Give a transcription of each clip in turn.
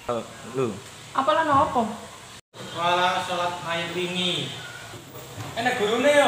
Lu. Apalan apa? Malah salat mayit wingi. Enak gurune yo.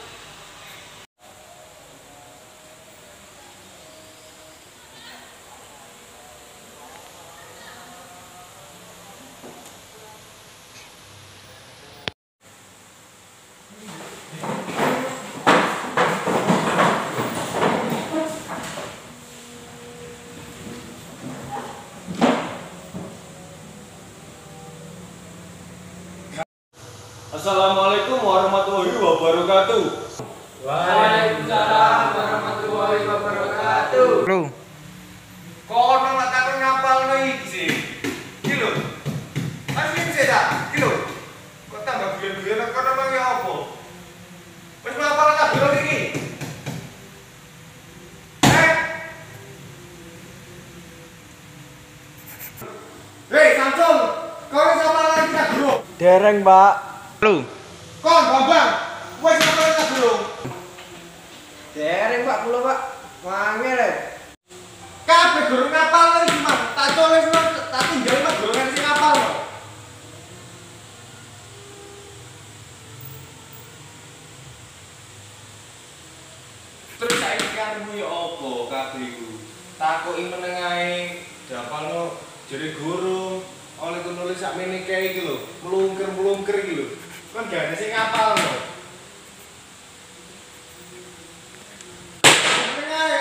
Assalamualaikum warahmatullahi wabarakatuh. Waalaikumsalam warahmatullahi wabarakatuh. Bro, Kono lak takon ngapalno iki sih. Iki lho. Asli sih ta? Iki lho. Kok tambah guyon-guyon kono mang ya apa? Wis ngapal kabeh lho iki. Hei, Samsul. Kau wis ngapal lagi ta, Bro? dereng, Pak. Lu. Kon, Bambang. Wis ngapal ta, Bro? Dereng Pak kula Pak. Wangel e. Kabeh guru ngapal lho iki, Mas. Tak tulis lho, tak tinggal Mas guru sing ngapal lho. Terus saiki karepmu ya apa kabeh iku? Takoki meneng ae, dapalno jere guru oleh ku nulis sakmene kae iki lho, melungker-melungker iki lho. Kan gak ada sing ngapal lho. Meneng ae.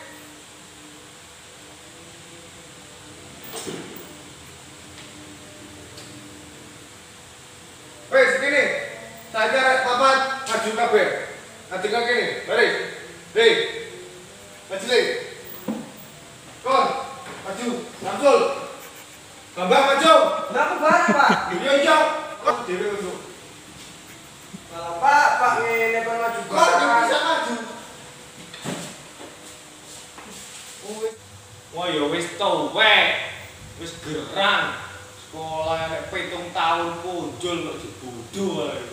Wes gini, saya arek papat maju kabeh. Nanti kau gini, balik. Hei, maju le. Kon, maju, Samsul. Bambang maju. Napa bareng Pak? Iya iya. Kon dhewe maju. Kalau Pak ngene kon maju Kon yang bisa maju. Wah, ya wis tuwek. Wis gerang. Sekolah nek 7 tahun punjul kok jek bodho ae.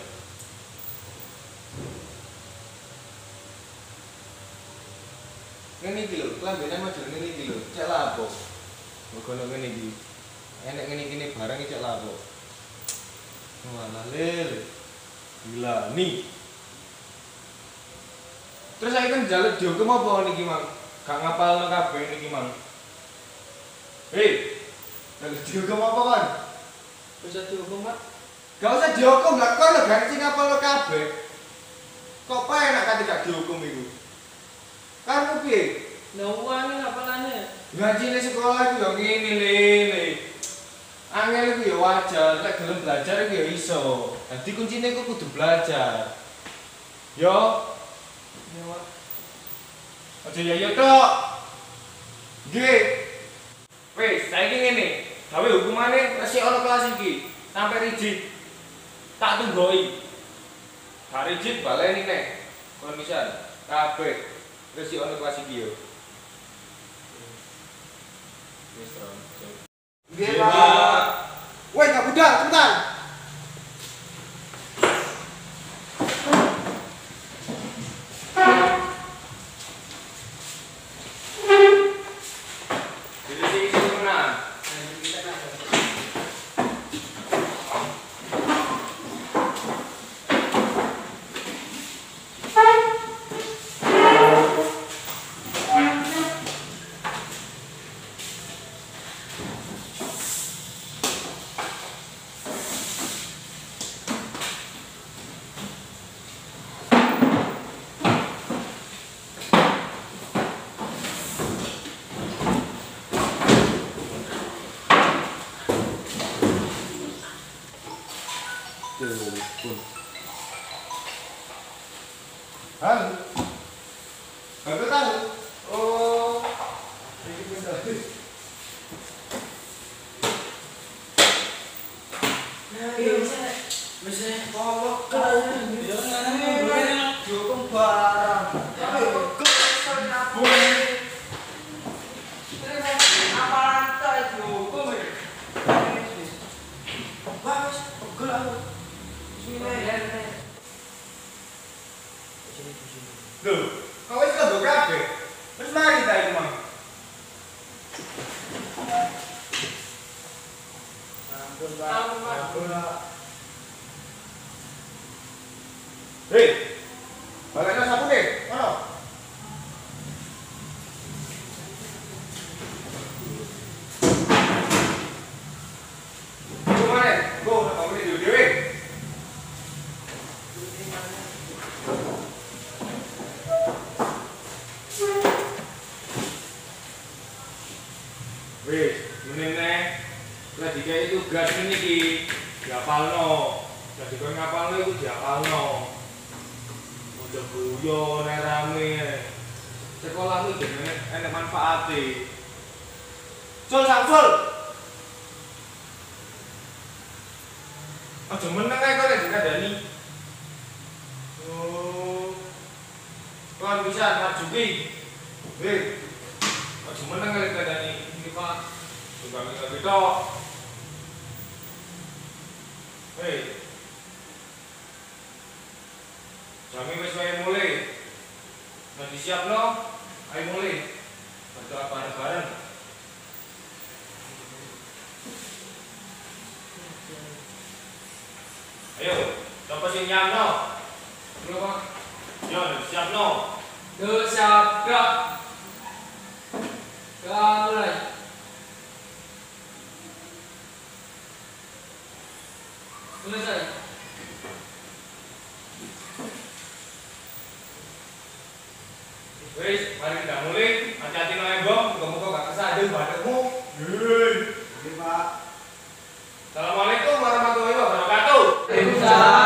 Ngene iki lho, klambene maju ngene iki lho. Cek lapo. Mergo nek ngene iki. Enek ngene-ngene barang iki cek lapo. Walah lel. Gila nih. Terus saya kan jalan dihukum apa niki, Mang? Gak ngapalno kabeh niki, Mang. Hei, jalan dihukum apa kan? Bisa dihukum Pak? Gak usah dihukum lah, kon lho gak sing ngapal kabeh. Kok penak kan tidak dihukum iku? Karepmu piye? Lah uangnya apalane? Ngajine sekolah iku yo ngene le. Angel iku yo wajar, lek gelem belajar iku yo iso. Dadi kuncine iku kudu belajar. Yo, Ya Pak. aja ya yo tok. Nggih. Wis, saiki ngene. Gawe hukumane resik ana kelas iki. Sampai rigid. Tak tunggoki. Gak rigid baleni nek. Kon misal kabeh resik ana kelas iki yo. Wis, Ron. Nggih, Pak. Woi, Kak Budak, cepetan. Jadi sing isi menang. Halo. Baru tahu. Oh. Ini bener. Iya bisa kolok kan. Dihukum barang. Tapi kesel nabung. Apa lantai dihukum ya? Bagus, pegel aku. Bismillah. Loh, kau wis kado kabeh. Wis mari ta iku, Mang. Hei, balekno sabune, ono. Gimana? Go, nak pamit dhewe. Wis, menene lagi kayak tugas ini ki diapalno. Lagi kowe ngapalno iku diapalno. Ojo guyon nek rame. Sekolahmu jenenge enek manfaate. Sul Samsul. Aja meneng ae kowe nek dikandani. Oh. Kon bisa majuki. Hei. Aja meneng nek dikandani. Ini Pak. Juga minta gitu. Hei. Jami wis wae mulai. Nanti siap no. Ayo mulai. Berdoa bareng-bareng. Ayo, coba sing nyamno. Yo, Pak. Yo, siapno. Yo siap gerak. Gerak mulai. Selesai. Wis, mari kita mulai. Hati-hati no embong, muga-muga gak kesadeng badanmu. Hei. Oke, Pak. Assalamualaikum warahmatullahi wabarakatuh. Waalaikumsalam.